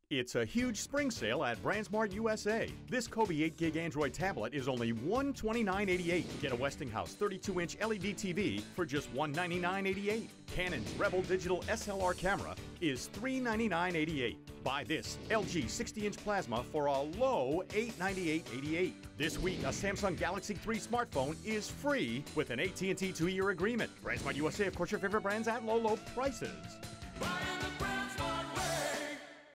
It's a huge spring sale at BrandsMart USA. This Kobe 8GB Android tablet is only $129.88. Get a Westinghouse 32-inch LED TV for just $199.88. Canon's Rebel Digital SLR camera is $399.88. Buy this LG 60-inch plasma for a low $898.88. This week, a Samsung Galaxy 3 smartphone is free with an AT&T 2-year agreement. BrandsMart USA, of course, your favorite brands at low, low prices. Buy in the